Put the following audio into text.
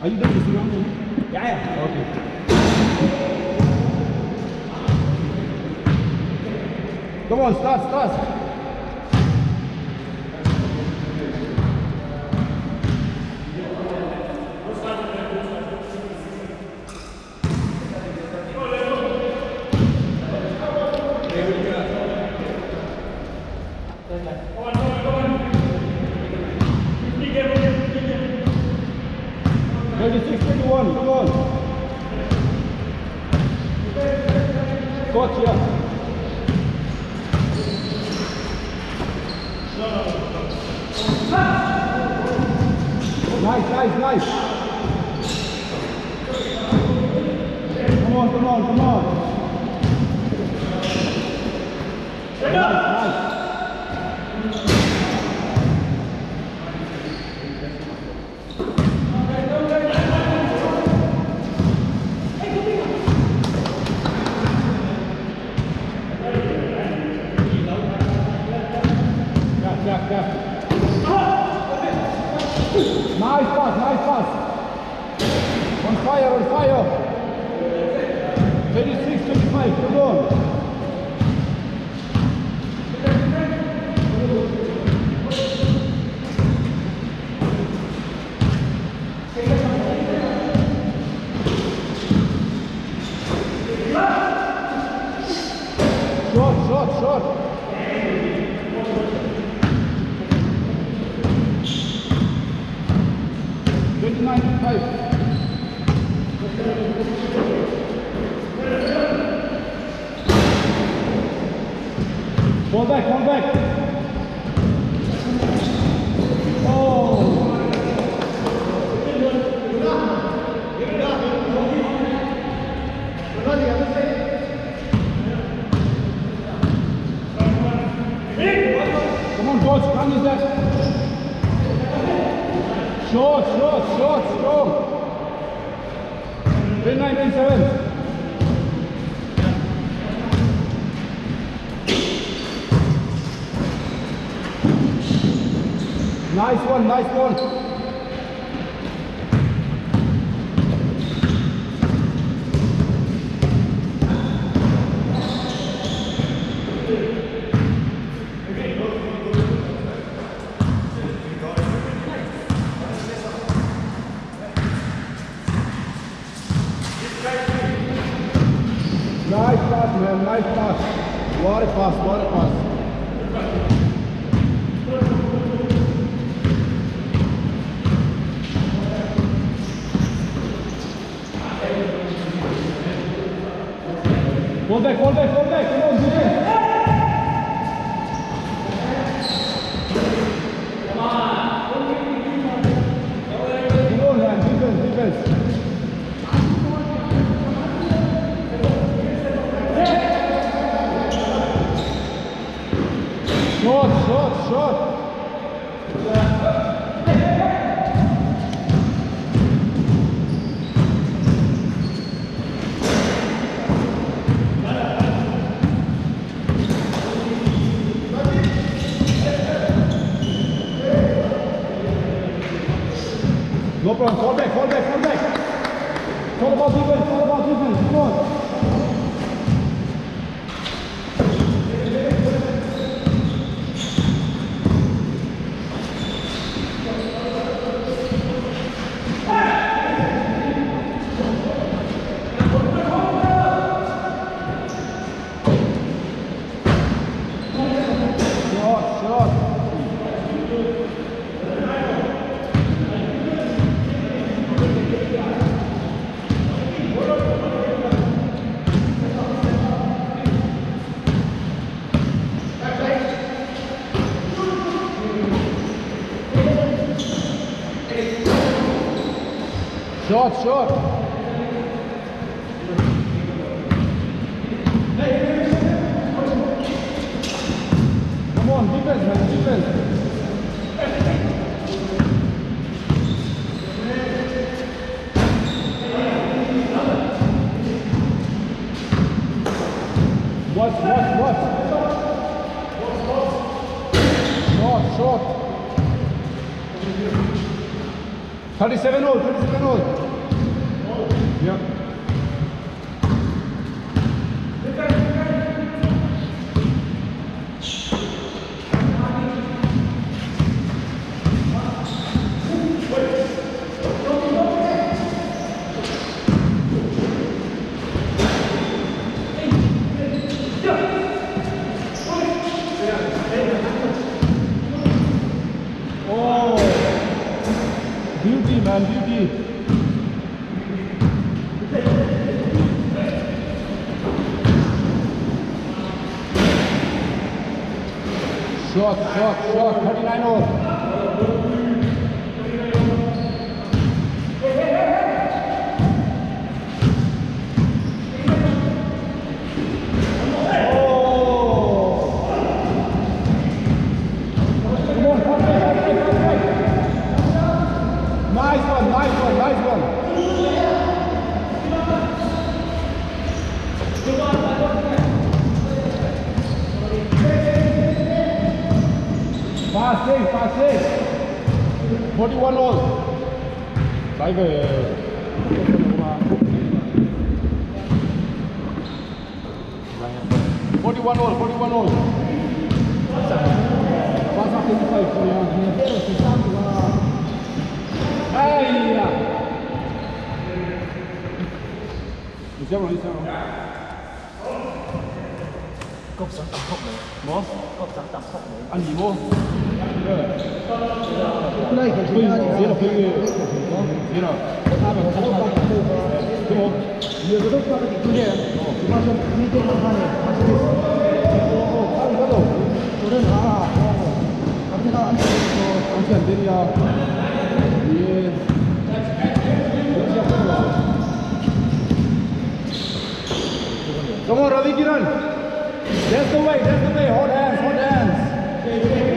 Are you done with the round? Yeah. Okay. Come on, start. Nice. Come on. Nice. Nice pass. On fire. 26, 25, come on. Short. 29-5. Fall back. Oh. Come on, coach, run is that? Short, strong. 29-7. Nice one. Nice pass, man. Nice pass. What a pass. Fall back. Come on, defense. Come on, man. Defense. Short. No problem, fall back. It's all about defense, come on. Short. Come on, defense, man. What? Short. 37 all, 37 all. Yeah. Beauty, man, beauty. Shot, 39 all. Nice one. Fast save. 41 all. Sai về 41 all. Passa a tempo aí, Aia! Diciamo. Cốc sáng tầm khốc này. 뭐? Cốc sáng tầm khốc này. 아니 뭐? 플라이 괜찮아. 얘라 보이게. 얘라. 그럼 이거 똑바로 그게 그만큼 이동을 하네. 가도. 그래 나. 앞에가 안 되고 안치 안 되냐? 예. Come on, Ravi Kiran. That's the way. Hold hands.